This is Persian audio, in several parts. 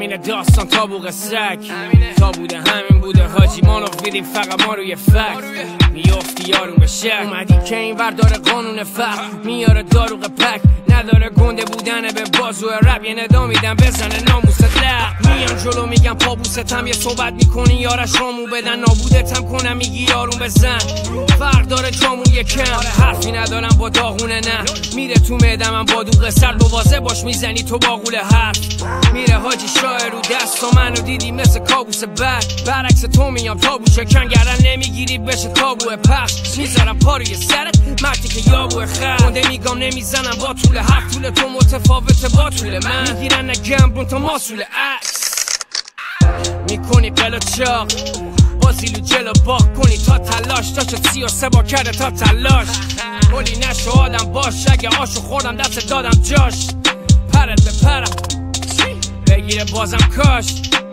همین داستان تا بوق سگ تا بوده همین بوده حاجی ما رو ویدیم فقط ما روی فکت میافتی یارو به شک اومدی که این ور داره قانون فقر میاره داروغ پک نداره گنده بودنه به بازو رب یه ندا میدن بزنه ناموست لق میان جلو میگم پابوستم یه صحبت میکنی یارش رامو بدن نابودتم کنم میگی یارون بزن فرق داره جامون یکم حرفی ندارم با داغونه نه میره تو معدم من با دوغ سرد و واضح باش میزنی تو باقول حرف میره حاجی شاه رو دستا منو دیدی مثل کابوس برعکس تو میام تابو چکن گردن نمیگیری بشه تابو پخش میذارم پا روی سرت مردی که یابو خر گنده میگم نمیزنم با طول حرف طول تو متفاوته با طول من میگیرن نگم تو ماسول عکس میکنی قلو چاق بازیلو جلو باق کنی تا تلاش داشت 33 با کرده تا تلاش کلی نشو آدم باش اگه آشو خوردم دست دادم جاش پرت به پرم بگیره بازم کاش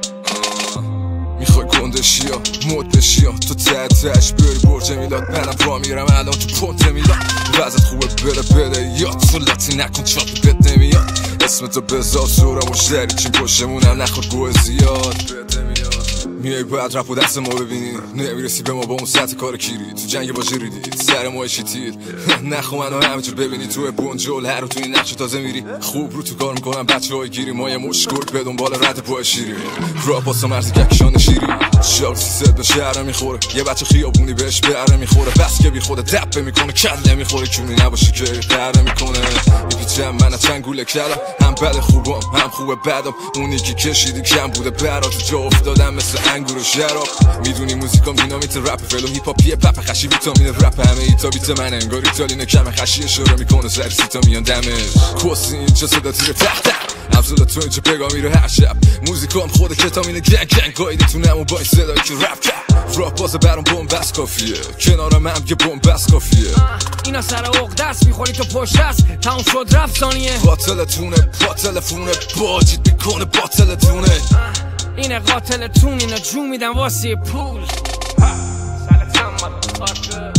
میخوای گندشی یا مد بشی یا تو تحتش بری برج میلاد منم را میرم الان تو پونت میلاد وضعت خوبه بده یا تو لاتی نکن چاپ بد نمیاد اسمتو بذار سورم و شدری چین پشتمونم نخور گوه زیاد میای باید رپ و دست ما ببینی نمیرسی به ما با اون سطح کار کیری تو جنگ با جریدید سر ما شیتید نخو منو همینجور ببینی تو بونجول هر رو تو این نقش تازه میری خوب رو تو کار میکنم بچه های گیری ما یه مشکل به دنبال رد پای شیری را پاسا مرزی ککشان شیری شاک سیست به شهر میخوره یه بچه خیابونی بهش بهره میخوره بس که بی خود دپه میکنه کله میخوره کونی نباشی که قهره میکنه میپیچم من از چنگوله کلم هم بد خوبم هم خوبه بدم اونی که کشیدی کم بوده برات جا افتادم مثل انگور و شراب میدونی موزیکام دینامیت رپ فلو هیپ هاپیه پپ خشی ویتامین رپ همه ایتا بیت من انگار ایتالین کم خشی اشاره میکنه سر سیتا میان دمش کوسی اینجا صدا تیر تحت افزوده تو اینجا بگا میره هر شب موزیکام خود کتامین گنگ گایدی تو نمو با این صدایی که رپ کرد رap بازه برام بومبست کافیه کنارم هم یه بومبست کافیه اینا سر عقد دست میخوری تو پشت است تموم شد رفت ثانیه باطلتونه با تلفونه باجید میکنه باطلتونه اینه قاتلتون اینا جو میدن واسه پول سلطان